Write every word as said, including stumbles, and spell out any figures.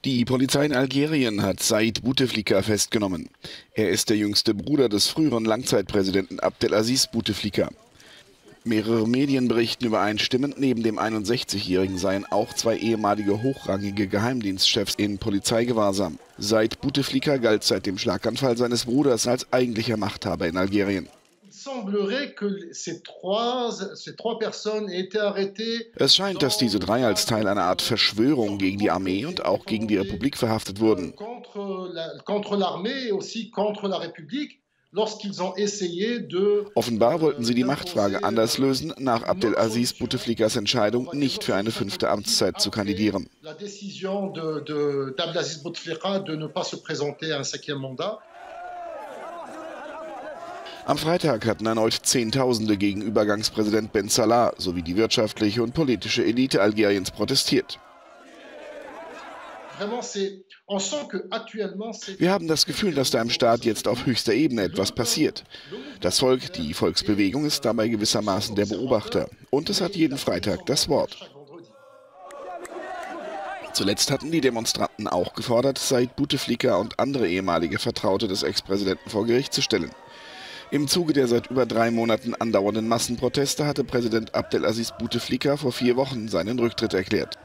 Die Polizei in Algerien hat Said Bouteflika festgenommen. Er ist der jüngste Bruder des früheren Langzeitpräsidenten Abdelaziz Bouteflika. Mehrere Medien berichten übereinstimmend, neben dem einundsechzigjährigen seien auch zwei ehemalige hochrangige Geheimdienstchefs in Polizeigewahrsam. Said Bouteflika galt seit dem Schlaganfall seines Bruders als eigentlicher Machthaber in Algerien. Es scheint, dass diese drei als Teil einer Art Verschwörung gegen die Armee und auch gegen die Republik verhaftet wurden. Offenbar wollten sie die Machtfrage anders lösen, nach Abdelaziz Bouteflikas Entscheidung, nicht für eine fünfte Amtszeit zu kandidieren. Am Freitag hatten erneut Zehntausende gegen Übergangspräsident Ben Salah sowie die wirtschaftliche und politische Elite Algeriens protestiert. Wir haben das Gefühl, dass da im Staat jetzt auf höchster Ebene etwas passiert. Das Volk, die Volksbewegung, ist dabei gewissermaßen der Beobachter. Und es hat jeden Freitag das Wort. Zuletzt hatten die Demonstranten auch gefordert, Said Bouteflika und andere ehemalige Vertraute des Ex-Präsidenten vor Gericht zu stellen. Im Zuge der seit über drei Monaten andauernden Massenproteste hatte Präsident Abdelaziz Bouteflika vor vier Wochen seinen Rücktritt erklärt.